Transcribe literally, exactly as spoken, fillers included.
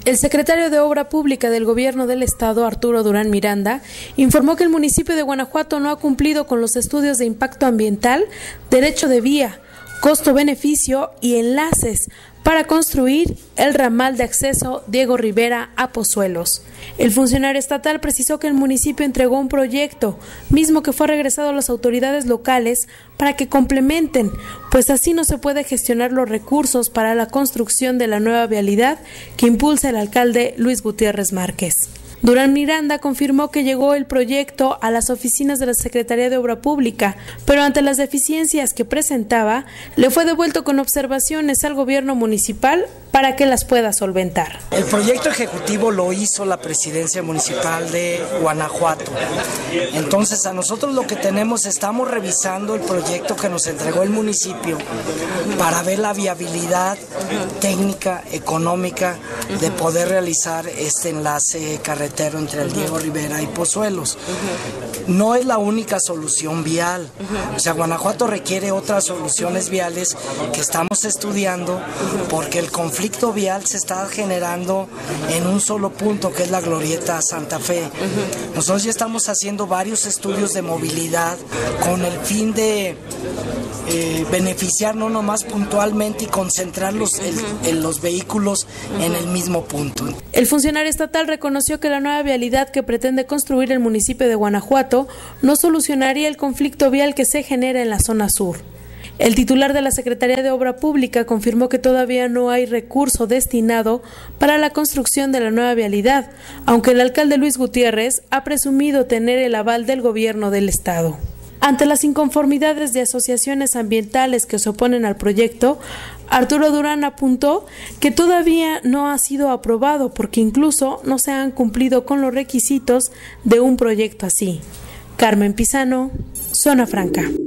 El secretario de Obra Pública del Gobierno del Estado, Arturo Durán Miranda, informó que el municipio de Guanajuato no ha cumplido con los estudios de impacto ambiental, derecho de vía, costo-beneficio y enlaces para construir el ramal de acceso Diego Rivera a Pozuelos. El funcionario estatal precisó que el municipio entregó un proyecto, mismo que fue regresado a las autoridades locales para que complementen, pues así no se puede gestionar los recursos para la construcción de la nueva vialidad que impulsa el alcalde Luis Gutiérrez Márquez. Durán Miranda confirmó que llegó el proyecto a las oficinas de la Secretaría de Obra Pública, pero ante las deficiencias que presentaba, le fue devuelto con observaciones al gobierno municipal para que las pueda solventar. El proyecto ejecutivo lo hizo la Presidencia Municipal de Guanajuato. Entonces, a nosotros lo que tenemos, estamos revisando el proyecto que nos entregó el municipio para ver la viabilidad técnica, económica de poder realizar este enlace carretero entre el Diego Rivera y Pozuelos. No es la única solución vial. O sea, Guanajuato requiere otras soluciones viales que estamos estudiando porque el conflicto vial se está generando en un solo punto, que es la glorieta Santa Fe. Nosotros ya estamos haciendo varios estudios de movilidad con el fin de eh, beneficiar no nomás puntualmente y concentrarlos en, en los vehículos en el mismo punto. El funcionario estatal reconoció que la nueva vialidad que pretende construir el municipio de Guanajuato no solucionaría el conflicto vial que se genera en la zona sur. El titular de la Secretaría de Obra Pública confirmó que todavía no hay recurso destinado para la construcción de la nueva vialidad, aunque el alcalde Luis Gutiérrez ha presumido tener el aval del gobierno del estado. Ante las inconformidades de asociaciones ambientales que se oponen al proyecto, Arturo Durán apuntó que todavía no ha sido aprobado porque incluso no se han cumplido con los requisitos de un proyecto así. Carmen Pizano, Zona Franca.